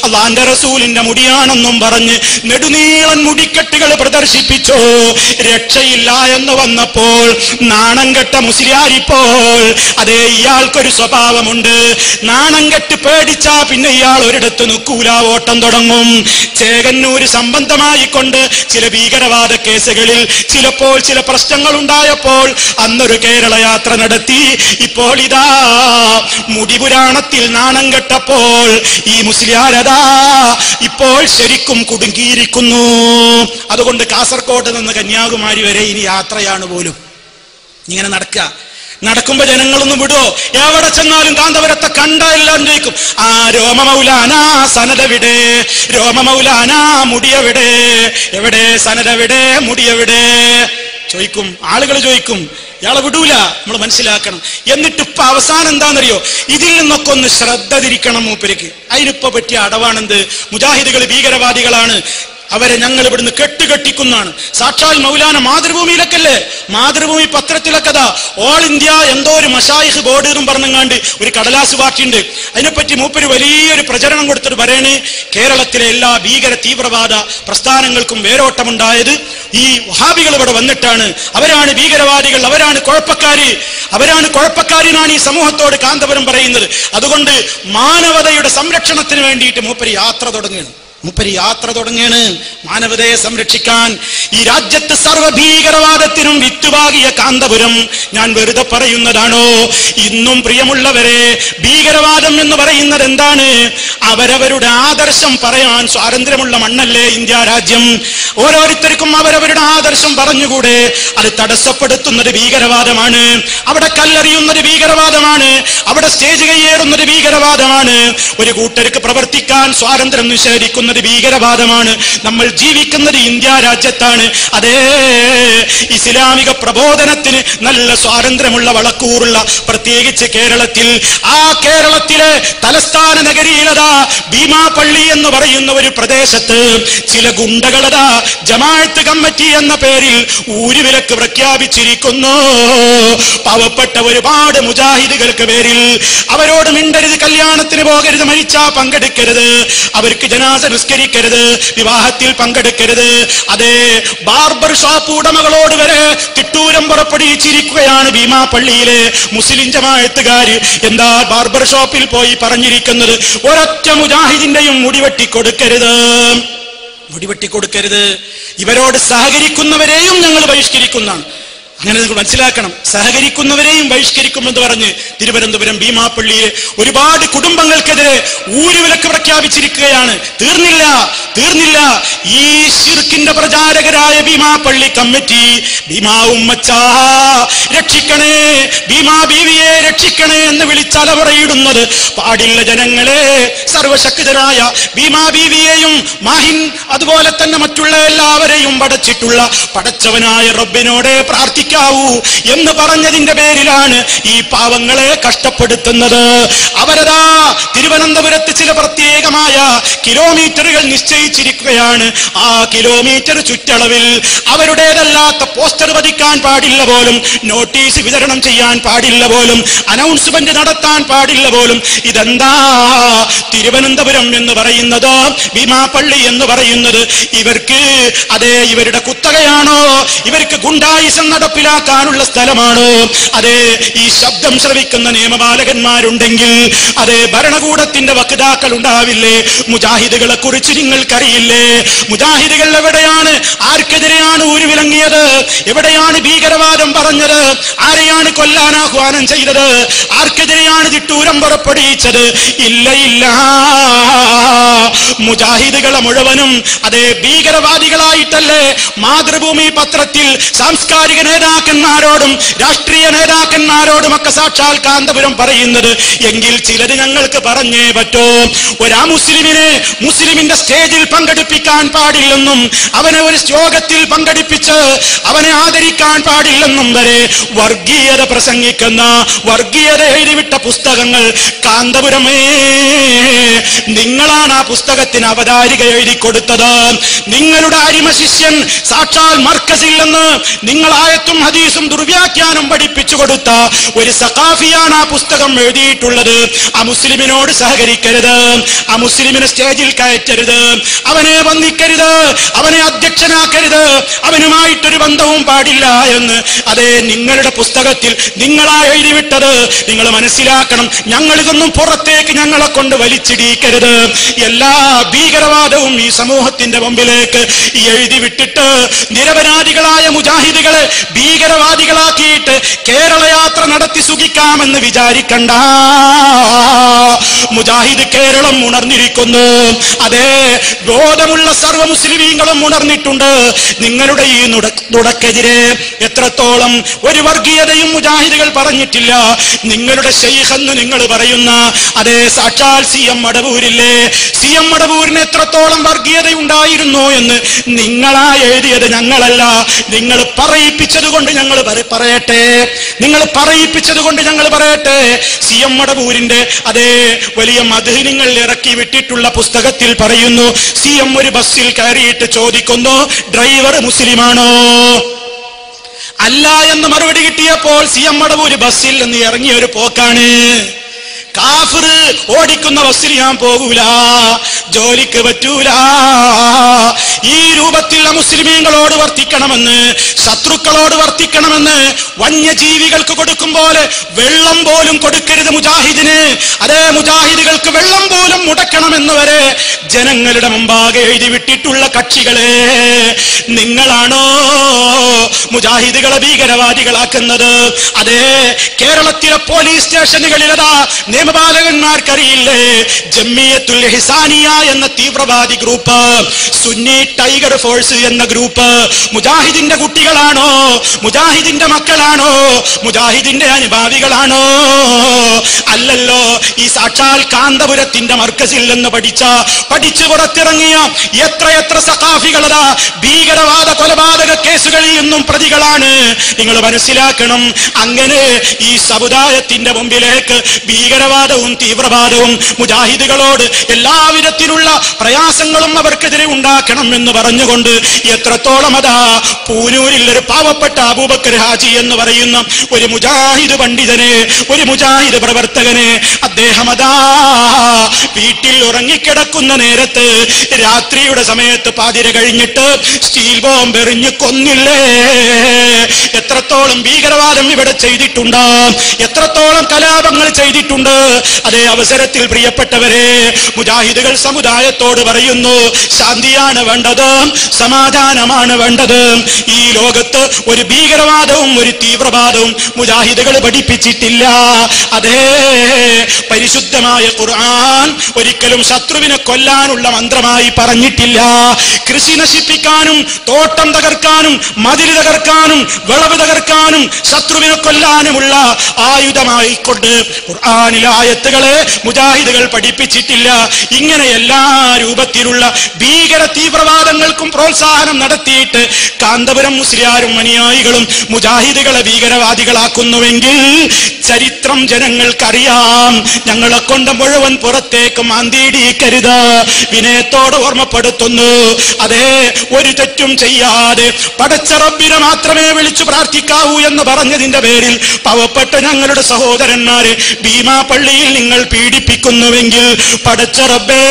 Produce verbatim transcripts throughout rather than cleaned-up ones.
അള്ളാന്റെ റസൂലിന്റെ മുടിയാണെന്നും പറഞ്ഞ് നെടുനീളൻ മുടിക്കെട്ടുകൾ പ്രദർശിപ്പിച്ചു. രക്ഷയില്ല എന്ന് വന്നപ്പോൾ നാണം കെട്ട മുസ്ലിയാരിപ്പോൾ അതേ ഇയാൾക്കൊരു സ്വഭാവമുണ്ട്. നാണം കെട്ട് പേടിച്ചാ പിന്നെ ഇയാൾ ഒരിടത്ത് നിൽക്കൂല, ഓട്ടം തുടങ്ങും. ചേകന്നൂര് സംബന്ധമായിക്കൊണ്ട് ചില ഭീകരവാദ കേസുകളിൽ ചിലപ്പോൾ ചില പ്രശ്നങ്ങൾ ഉണ്ടായപ്പോൾ അന്നൊരു കേരള യാത്ര നടത്തി. ഇപ്പോൾ ഇതാ മുടിപുരാണത്തിൽ നാണം കെട്ടപ്പോൾ ഈ മുസ്ലിയാരതാ ഇപ്പോൾ ശരിക്കും കുടുങ്ങിയിരിക്കുന്നു. അതുകൊണ്ട് കാസർകോട്ട് നിന്ന് കന്യാകുമാരി വരെ ഇനി യാത്രയാണ് പോലും. ഇങ്ങനെ നടക്കുക. നടക്കുമ്പോ ജനങ്ങളൊന്നും വിടുവോ? എവിടെ ചെന്നാലും കാന്തപുരത്തെ കണ്ട എല്ലാം ചോദിക്കും, ആ രോമ മൗലാന സനദെവിടെ, രോമ മൗലാന മുടിയെവിടെ, എവിടെ സനദെവിടെ, മുടിയെവിടെ ചോദിക്കും. ആളുകൾ ചോദിക്കും. ഇയാളെ വിടൂല. നമ്മൾ മനസ്സിലാക്കണം. എന്നിട്ട് ഇപ്പൊ അവസാനം എന്താണെന്നറിയോ? ഇതിൽ നിന്നൊക്കെ ഒന്ന് ശ്രദ്ധ തിരിക്കണം മൂപ്പർക്ക്. അതിനിപ്പോ പറ്റിയ അടവാണെന്ത്? മുജാഹിദുകൾ ഭീകരവാദികളാണ്, അവരെ ഞങ്ങൾ ഇവിടുന്ന് കെട്ടുകെട്ടിക്കുന്നതാണ്. സാക്ഷാൽ മൗലാന മാതൃഭൂമിയിലൊക്കെല്ലേ, മാതൃഭൂമി പത്രത്തിലൊക്കെ ഓൾ ഇന്ത്യ എന്തോ ഒരു മശായിഖ് ബോർഡ് എന്നും പറഞ്ഞങ്ങാണ്ട് ഒരു കടലാസ് പാർട്ടിയുണ്ട്. അതിനെപ്പറ്റി മൂപ്പര് വലിയൊരു പ്രചരണം കൊടുത്തിട്ട് പറയണേ, കേരളത്തിലെ എല്ലാ ഭീകര തീവ്രവാദ പ്രസ്ഥാനങ്ങൾക്കും വേരോട്ടമുണ്ടായത് ഈ വഹാബികൾ ഇവിടെ വന്നിട്ടാണ്. അവരാണ് ഭീകരവാദികൾ, അവരാണ് കുഴപ്പക്കാര്, അവരാണ് കുഴപ്പക്കാരിനാണ് ഈ സമൂഹത്തോട് കാന്തപുരം പറയുന്നത്. അതുകൊണ്ട് മാനവതയുടെ സംരക്ഷണത്തിന് വേണ്ടിയിട്ട് മൂപ്പര് യാത്ര തുടങ്ങുകയാണ്. മൂപ്പര് യാത്ര തുടങ്ങുകയാണ് മാനവതയെ സംരക്ഷിക്കാൻ. ഈ രാജ്യത്ത് സർവഭീകരവാദത്തിനും വിത്തുവാകിയ കാന്തപുരം ഞാൻ വെറുതെ പറയുന്നതാണോ? ഇന്നും പ്രിയമുള്ളവരെ, ഭീകരവാദം എന്ന് പറയുന്നത് എന്താണ്? അവരവരുടെ ആദർശം പറയാൻ സ്വാതന്ത്ര്യമുള്ള മണ്ണല്ലേ ഇന്ത്യ രാജ്യം. ഓരോരുത്തർക്കും അവരവരുടെ ആദർശം പറഞ്ഞുകൂടെ? അത് തടസ്സപ്പെടുത്തുന്നത് ഭീകരവാദമാണ്. അവിടെ കല്ലെറിയുന്നത് ഭീകരവാദമാണ്. അവിടെ സ്റ്റേജ് കയ്യേറുന്നത് ഭീകരവാദമാണ്. ഒരു കൂട്ടർക്ക് പ്രവർത്തിക്കാൻ സ്വാതന്ത്ര്യം നിഷേധിക്കുന്ന ഭീകരവാദമാണ്. നമ്മൾ ജീവിക്കുന്നത് ഇന്ത്യ രാജ്യത്താണ്. അതേ ഇസ്ലാമിക പ്രബോധനത്തിന് നല്ല സ്വാതന്ത്ര്യമുള്ള വളക്കൂറുള്ള പ്രത്യേകിച്ച് കേരളത്തിൽ, ആ കേരളത്തിലെ തലസ്ഥാന നഗരിയിലതാ ഭീമാപള്ളി എന്ന് പറയുന്ന ഒരു പ്രദേശത്ത് ചില ഗുണ്ടകളതാ ജമാഅത്ത് കമ്മിറ്റി എന്ന പേരിൽ ഊരുവിലക്ക് പ്രഖ്യാപിച്ചിരിക്കുന്നു. പാവപ്പെട്ട ഒരുപാട് മുജാഹിദുകൾക്ക് പേരിൽ അവരോട് മിണ്ടരുത്, കല്യാണത്തിന് പോകരുത്, മരിച്ചാ പങ്കെടുക്കരുത്, അവർക്ക് ജനാസ നിസ്കരിക്കരുത്, വിവാഹത്തിൽ പങ്കെടുക്കരുത്. അതേ ബാർബർ ഷോപ്പ് ഉടമകളോട് വരെ തിട്ടൂരം പുറപ്പെടുവിച്ചിരിക്കുകയാണ് ഭീമാപള്ളിയിലെ മുസ്ലിം ജമാഅത്തുകാര്. എന്താ ബാർബർ ഷോപ്പിൽ പോയി പറഞ്ഞിരിക്കുന്നത്? ഒരൊറ്റ മുജാഹിദിന്റെയും മുടിവെട്ടി കൊടുക്കരുത്, മുടിവെട്ടി കൊടുക്കരുത്. ഇവരോട് സഹകരിക്കുന്നവരെയും ഞങ്ങൾ ബഹിഷ്കരിക്കുന്നതാണ്. അങ്ങനെ നിങ്ങൾ മനസ്സിലാക്കണം. സഹകരിക്കുന്നവരെയും ബഹിഷ്കരിക്കുമെന്ന് പറഞ്ഞ് തിരുവനന്തപുരം ഭീമാപള്ളിയിലെ ഒരുപാട് കുടുംബങ്ങൾക്കെതിരെ ഊരുവിലക്ക് പ്രഖ്യാപിച്ചിരിക്കുകയാണ്. തീർന്നില്ല, തീർന്നില്ല. ഈ ശിർക്കിന്റെ പ്രചാരകരായ ഭീമാപള്ളി കമ്മിറ്റി ഭീമാ ഉമ്മച്ചാ രക്ഷിക്കണേ, ഭീമാ ബീവിയെ രക്ഷിക്കണേ എന്ന് വിളിച്ചലമുറയിടുന്നത് പാടില്ല ജനങ്ങളെ. സർവശക്തനായ ഭീമാ ബീവിയെയും മാഹിൻ അതുപോലെ തന്നെ മറ്റുള്ള എല്ലാവരെയും പടച്ചിട്ടുള്ള പടച്ചവനായ റബ്ബിനോടെ പ്രാർത്ഥിക്കും എന്ന് പറഞ്ഞതിന്റെ പേരിലാണ് ഈ പാവങ്ങളെ കഷ്ടപ്പെടുത്തുന്നത്. അവരതാ തിരുവനന്തപുരത്ത് ചില പ്രത്യേകമായ കിലോമീറ്ററുകൾ നിശ്ചയിച്ചിരിക്കുകയാണ്. ആ കിലോമീറ്റർ ചുറ്റളവിൽ അവരുടേതല്ലാത്ത പോസ്റ്റർ പതിക്കാൻ പാടില്ല പോലും, നോട്ടീസ് വിതരണം ചെയ്യാൻ പാടില്ല പോലും, അനൗൺസ്മെന്റ് നടത്താൻ പാടില്ല പോലും. ഇതെന്താ? തിരുവനന്തപുരം എന്ന് പറയുന്നത്, ഭീമാപള്ളി എന്ന് പറയുന്നത് ഇവർക്ക് അതേ ഇവരുടെ കുത്തകയാണോ? ഇവർക്ക് ഗുണ്ടായിസം നടപ്പിൽ ാക്കാനുള്ള സ്ഥലമാണോ? അതെ, ഈ ശബ്ദം ശ്രവിക്കുന്ന നിയമപാലകന്മാരുണ്ടെങ്കിൽ അതെ ഭരണകൂടത്തിന്റെ വക്താക്കൾ ഉണ്ടാവില്ലേ? മുജാഹിദുകളെ കുറിച്ച് നിങ്ങൾക്കറിയില്ലേ? മുജാഹിദുകൾ എവിടെയാണ്? ആർക്കെതിരെയാണ് ഊരുവിലങ്ങിയത്? എവിടെയാണ് ഭീകരവാദം പറഞ്ഞത്? ആരെയാണ് കൊല്ലാൻ ആഹ്വാനം ചെയ്തത്? ആർക്കെതിരെയാണ് തിട്ടൂരം പുറപ്പെടുവിച്ചത്? ഇല്ല, ഇല്ല. മുജാഹിദുകളെ മുഴുവനും അതേ ഭീകരവാദികളായിട്ടല്ലേ മാതൃഭൂമി പത്രത്തിൽ സാംസ്കാരിക നേതാക്കന്മാരോടും രാഷ്ട്രീയ നേതാക്കന്മാരോടും ഒക്കെ സാക്ഷാൽ കാന്തപുരം പറയുന്നത്? എങ്കിൽ ചിലത് ഞങ്ങൾക്ക് പറഞ്ഞേ പറ്റൂ. ഒരാ മുസ്ലിമിനെ മുസ്ലിമിന്റെ സ്റ്റേജിൽ പങ്കെടുപ്പിക്കാൻ പാടില്ലെന്നും അവനെ ഒരു യോഗത്തിൽ പങ്കെടുപ്പിച്ച് അവനെ ആദരിക്കാൻ പാടില്ലെന്നും വരെ വർഗീയത പ്രസംഗിക്കുന്ന, വർഗീയത എഴുതിവിട്ട പുസ്തകങ്ങൾ കാന്തപുരമേ നിങ്ങളാണ് ആ പുസ്തക പുസ്തകത്തിന് അവതാരിക എഴുതി കൊടുത്തത്. നിങ്ങളുടെ അരിമ ശിഷ്യൻ സാക്ഷാൽ മർക്കസിൽ നിന്ന് നിങ്ങൾ ആയത്തും ഹദീസും ദുർവ്യാഖ്യാനം പഠിപ്പിച്ചു കൊടുത്ത ഒരു സഖാഫിയാണ് ആ പുസ്തകം എഴുതിയിട്ടുള്ളത്. ആ മുസ്ലിമിനോട് സഹകരിക്കരുത്, ആ മുസ്ലിമിനെ സ്റ്റേജിൽ കയറ്റരുത്, അവനെ വന്ദിക്കരുത്, അവനെ അധ്യക്ഷനാക്കരുത്, അവനുമായിട്ടൊരു ബന്ധവും പാടില്ല എന്ന് അതേ നിങ്ങളുടെ പുസ്തകത്തിൽ നിങ്ങളാ എഴുതിവിട്ടത്. നിങ്ങൾ മനസ്സിലാക്കണം, ഞങ്ങൾ ഇതൊന്നും പുറത്തേക്ക് ഞങ്ങളെ കൊണ്ട് വലിച്ചിടിക്കരുത്. എല്ലാ ഭീകരവാദവും ഈ സമൂഹത്തിന്റെ മുമ്പിലേക്ക് എഴുതി വിട്ടിട്ട് നിരപരാധികളായ മുജാഹിദുകളെ ഭീകരവാദികളാക്കിയിട്ട് കേരള യാത്ര നടത്തി സുഖിക്കാമെന്ന് വിചാരിക്കണ്ട. മുജാഹിദ് കേരളം ഉണർന്നിരിക്കുന്നു. അതേ, ബോധമുള്ള സർവ്വ മുസ്ലിമീങ്ങളും ഉണർന്നിട്ടുണ്ട്. നിങ്ങളുടെ ഈ നുടക്കെതിരെ എത്രത്തോളം ഒരു വർഗീയതയും മുജാഹിദുകൾ പറഞ്ഞിട്ടില്ല. നിങ്ങളുടെ ശൈഖ് എന്ന് നിങ്ങൾ പറയുന്ന അതേ സാക്ഷാൽ സി എം മടവൂരില്ലേ, സി എം മടവൂരിന് എത്രത്തോളം വർഗീയതയുണ്ടായിരുന്നു എന്ന് നിങ്ങളാ എഴുതിയത്, ഞങ്ങളല്ല. നിങ്ങൾ പറയിപ്പിച്ചത് കൊണ്ട് ഞങ്ങൾ പറയട്ടെ, നിങ്ങൾ പറയിപ്പിച്ചത് കൊണ്ട് ഞങ്ങൾ പറയട്ടെ. സി എം മടവൂരിന്റെ അതേ വലിയ മദ്ഹ് നിങ്ങൾ ഇറക്കി വിട്ടിട്ടുള്ള പുസ്തകത്തിൽ പറയുന്നു, സി എം ഒരു ബസ്സിൽ കയറിയിട്ട് ചോദിക്കുന്നു, ഡ്രൈവർ മുസ്ലിമാണോ? അല്ല എന്ന് മറുപടി കിട്ടിയപ്പോൾ സി എം മടവൂര് ബസ്സിൽ നിന്ന് ഇറങ്ങിയ ഒരു പോക്കാണ്. കാഫിർ ഓടിക്കുന്ന ബസ്സിൽ ഞാൻ പോകൂല, ജോലിക്ക് പറ്റൂല. ഈ രൂപത്തിൽ മുസ്ലിമീങ്ങളോട് വർത്തിക്കണമെന്ന്, ശത്രുക്കളോട് വർത്തിക്കണമെന്ന്, വന്യജീവികൾക്ക് കൊടുക്കും പോലെ വെള്ളം പോലും കൊടുക്കരുത് മുജാഹിദിന്. അതേ, മുജാഹിദുകൾക്ക് വെള്ളം പോലും മുടക്കണമെന്ന് വരെ ജനങ്ങളുടെ മുമ്പാകെ എഴുതി വിട്ടിട്ടുള്ള കക്ഷികളെ, നിങ്ങളാണോ മുജാഹിദുകളെ ഭീകരവാദികളാക്കുന്നത്? അതേ, കേരളത്തിലെ പോലീസ് സ്റ്റേഷനുകളിലതാ നിയമപാലകന്മാർക്കറിയില്ലേ, ജമിയത്തുൽ ഇഹ്സാനിയ എന്ന തീവ്രവാദി ഗ്രൂപ്പ്, സുന്നി ടൈഗർ ഫോഴ്സ് എന്ന ഗ്രൂപ്പ് മുജാഹിദിന്റെ കുട്ടികളാണോ? മുജാഹിദിന്റെ മക്കളാണോ? മുജാഹിദിന്റെ അനുഭാവികളാണോ? അല്ലല്ലോ. ഈ സാക്ഷാൽ കാന്തപുരത്തിന്റെ മർക്കസിൽ നിന്ന് പഠിച്ച പഠിച്ചു പുറത്തിറങ്ങിയ എത്രയെത്ര സഖാഫികളതാ ഭീകരവാദ കൊലപാതക കേസുകളിൽ നിന്നും പ്രതികളാണ്. നിങ്ങൾ മനസ്സിലാക്കണം. അങ്ങനെ ഈ സമുദായത്തിന്റെ മുമ്പിലേക്ക് ഭീകരവാദവും തീവ്രവാദവും മുജാഹിദുകളോട് എല്ലാവിധത്തിലുള്ള പ്രയാസങ്ങളും അവർക്കെതിരെ ഉണ്ടാക്കണം എന്ന് പറഞ്ഞുകൊണ്ട് എത്രത്തോളം അതാ പൂനൂരിൽ ഒരു പാവപ്പെട്ട അബൂബക്കർ ഹാജി എന്ന് പറയുന്ന ഒരു മുജാഹിദ് പണ്ഡിതനെ, ഒരു മുജാഹിദ് പ്രവർത്തകനെ, അദ്ദേഹം അതാ വീട്ടിൽ ഉറങ്ങിക്കിടക്കുന്ന നേരത്ത് രാത്രിയുടെ സമയത്ത് പാതിര കഴിഞ്ഞിട്ട് സ്റ്റീൽ ബോംബ് എറിഞ്ഞ് കൊന്നില്ലേ? എത്രത്തോളം ഭീകരവാദം ഇവിടെ ചെയ്തിട്ടുണ്ട്, എത്രത്തോളം കലാപങ്ങൾ ചെയ്തിട്ടുണ്ട്. അതേ അവസരത്തിൽ പ്രിയപ്പെട്ടവരെ, മുജാഹിദുകൾ സമുദായത്തോട് പറയുന്നു, ശാന്തിയാണ് വേണ്ടത്, സമാധാനമാണ് വേണ്ടത്. ഈ ലോകത്ത് ഒരു ഭീകരവാദവും ഒരു തീവ്രവാദവും മുജാഹിദുകൾ പഠിപ്പിച്ചിട്ടില്ല. അതേ, പരിശുദ്ധമായ ഖുർആൻ ഒരിക്കലും ശത്രുവിനെ കൊല്ലാനുള്ള മന്ത്രമായി പറഞ്ഞിട്ടില്ല. കൃഷി നശിപ്പിക്കാനും തോട്ടം തകർക്കാനും മതിൽ തകർക്കാനും വിളവ് തകർക്കാനും ശത്രുവിനെ കൊല്ലാനുമുള്ള ആയുധമായിക്കൊണ്ട് ഖുർആനിലെ ആയത്തുകളെ മുജാഹിദുകൾ പഠിപ്പിച്ചിട്ടില്ല. ഇങ്ങനെ എല്ലാ രൂപത്തിലുള്ള ഭീകര തീവ്രവാദങ്ങൾക്കും പ്രോത്സാഹനം നടത്തിയിട്ട് കാന്തപുരം മുസ്ലിയാരും അനുയായികളും മുജാഹിദുകളെ ഭീകരവാദികളാക്കുന്നുവെങ്കിൽ ചരിത്രം ജനങ്ങൾക്കറിയാം. ഞങ്ങളെ കൊണ്ട് മുഴുവൻ പുറത്തേക്ക് മാന്തിയിടിക്കരുത്. വിനയത്തോട് ഓർമ്മപ്പെടുത്തുന്നു. അതേ, ഒരു തെറ്റും ചെയ്യാതെ പടച്ച റബ്ബിനെ മാത്രമേ വിളിച്ചു പ്രാർത്ഥിക്കാവൂ എന്ന് പറഞ്ഞതിന്റെ പേരിൽ പാവപ്പെട്ട ഞങ്ങളുടെ സഹോദരന്മാരെ ഭീമാ പള്ളിയിൽ നിങ്ങൾ പീഡിപ്പിക്കുന്നുവെങ്കിൽ പടച്ച റബ്ബേ,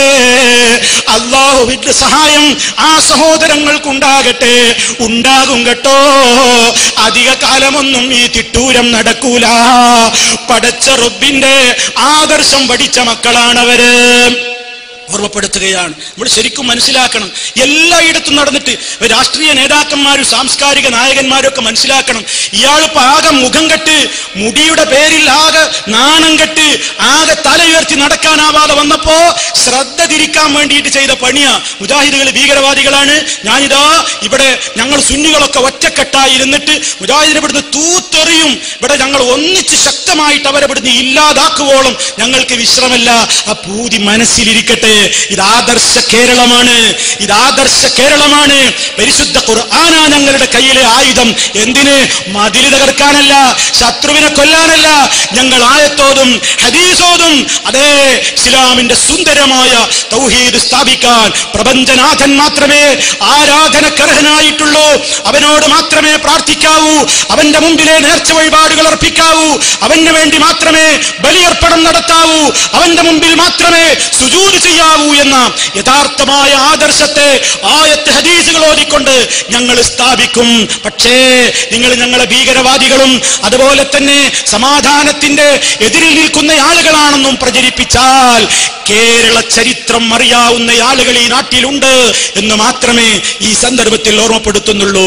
അല്ലാഹുവിന്റെ സഹായം ആ സഹോദരങ്ങൾക്കുണ്ടാകട്ടെ. ഉണ്ടാകും കേട്ടോ. അധിക കാലമൊന്നും ഈ തിട്ടൂരം നടക്കൂല. പടച്ച റബ്ബിന്റെ ആദർശം പഠിച്ച മക്കളാണവര്. ഓർമ്മപ്പെടുത്തുകയാണ്. നമ്മൾ ശരിക്കും മനസ്സിലാക്കണം. എല്ലായിടത്തും നടന്നിട്ട് രാഷ്ട്രീയ നേതാക്കന്മാരും സാംസ്കാരിക നായകന്മാരും ഒക്കെ മനസ്സിലാക്കണം, ഇയാളിപ്പോ ആകെ മുഖം കെട്ട്, മുടിയുടെ പേരിൽ ആകെ നാണം കെട്ട്, ആകെ തലയുയർത്തി നടക്കാനാവാതെ വന്നപ്പോ ശ്രദ്ധ തിരിക്കാൻ വേണ്ടിയിട്ട് ചെയ്ത പണിയാ. മുജാഹിദുകൾ ഭീകരവാദികളാണ്. ഞാനിതാ ഇവിടെ ഞങ്ങൾ സുന്നികളൊക്കെ ഒറ്റക്കെട്ടായി ഇരുന്നിട്ട് മുജാഹിദിനെ ഇവിടുന്ന് തൂത്തെറിയും, ഇവിടെ ഞങ്ങൾ ഒന്നിച്ച് ശക്തമായിട്ട് അവരെ ഇവിടുന്ന് ഇല്ലാതാക്കുവോളം ഞങ്ങൾക്ക് വിശ്രമല്ല. ആ പൂതി മനസ്സിലിരിക്കട്ടെ. ഇത് ആദർശ കേരളമാണ്, ഇത് ആദർശ കേരളമാണ്. പരിശുദ്ധ ഖുർആനാ ഞങ്ങളുടെ കയ്യിലെ ആയുധം. എന്തിന്? മതിൽ തകർക്കാനല്ല, ശത്രുവിനെ കൊല്ലാനല്ല. ഞങ്ങൾ ആയത്തോതും ഹദീസോതും അതേ ഇസ്ലാമിന്റെ സുന്ദരമായ തൗഹീദ് സ്ഥാപിക്കാൻ. പ്രപഞ്ചനാഥൻ മാത്രമേ ആരാധനക്കർഹനായിട്ടുള്ളൂ, അവനോട് മാത്രമേ പ്രാർത്ഥിക്കാവൂ, അവന്റെ മുമ്പിലെ നേർച്ച വഴിപാടുകൾ അർപ്പിക്കാവൂ, അവന് വേണ്ടി മാത്രമേ ബലിയർപ്പണം നടത്താവൂ, അവന്റെ മുമ്പിൽ മാത്രമേ സുജൂദ് ചെയ്യാവൂ എന്ന യഥാർത്ഥമായ ആദർശത്തെ ആയത്ത് ഹദീസുകൾ ഓതിക്കൊണ്ട് ഞങ്ങൾ സ്ഥാപിക്കും. പക്ഷേ നിങ്ങൾ ഞങ്ങളെ ഭീകരവാദികളും അതുപോലെ തന്നെ സമാധാനത്തിന്റെ എതിരിൽ നിൽക്കുന്ന ആളുകളാണെന്നും പ്രചരിപ്പിച്ചാൽ കേരള ചരിത്രം അറിയാവുന്ന ആളുകൾ ഈ നാട്ടിലുണ്ട് എന്ന് മാത്രമേ ഈ സന്ദർഭത്തിൽ ഓർമ്മപ്പെടുത്തുന്നുള്ളൂ.